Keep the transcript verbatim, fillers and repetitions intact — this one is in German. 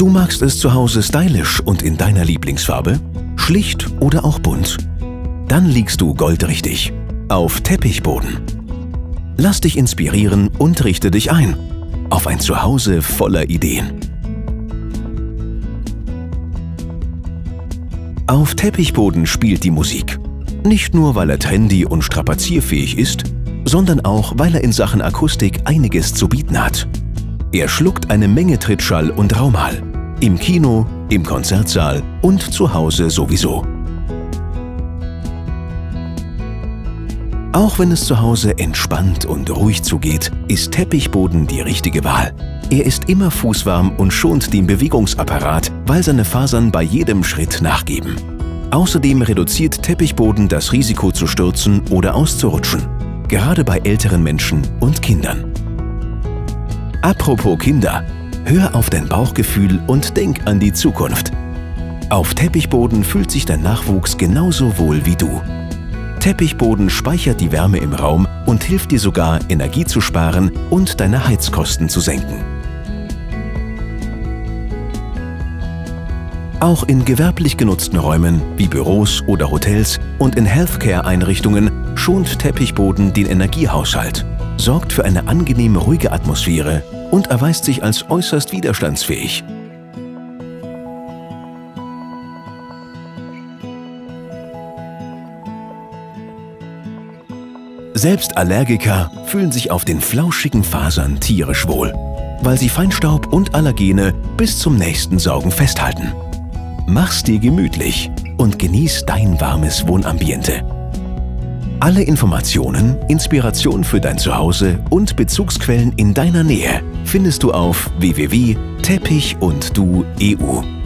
Du magst es zu Hause stylisch und in deiner Lieblingsfarbe? Schlicht oder auch bunt? Dann liegst du goldrichtig. Auf Teppichboden. Lass dich inspirieren und richte dich ein. Auf ein Zuhause voller Ideen. Auf Teppichboden spielt die Musik. Nicht nur, weil er trendy und strapazierfähig ist, sondern auch, weil er in Sachen Akustik einiges zu bieten hat. Er schluckt eine Menge Trittschall und Raumhall. Im Kino, im Konzertsaal und zu Hause sowieso. Auch wenn es zu Hause entspannt und ruhig zugeht, ist Teppichboden die richtige Wahl. Er ist immer fußwarm und schont den Bewegungsapparat, weil seine Fasern bei jedem Schritt nachgeben. Außerdem reduziert Teppichboden das Risiko zu stürzen oder auszurutschen, gerade bei älteren Menschen und Kindern. Apropos Kinder, hör auf dein Bauchgefühl und denk an die Zukunft. Auf Teppichboden fühlt sich dein Nachwuchs genauso wohl wie du. Teppichboden speichert die Wärme im Raum und hilft dir sogar, Energie zu sparen und deine Heizkosten zu senken. Auch in gewerblich genutzten Räumen wie Büros oder Hotels und in Healthcare-Einrichtungen schont Teppichboden den Energiehaushalt, sorgt für eine angenehm ruhige Atmosphäre und erweist sich als äußerst widerstandsfähig. Selbst Allergiker fühlen sich auf den flauschigen Fasern tierisch wohl, weil sie Feinstaub und Allergene bis zum nächsten Saugen festhalten. Mach's dir gemütlich und genieß dein warmes Wohnambiente. Alle Informationen, Inspiration für dein Zuhause und Bezugsquellen in deiner Nähe findest du auf w w w punkt teppich und du punkt e u.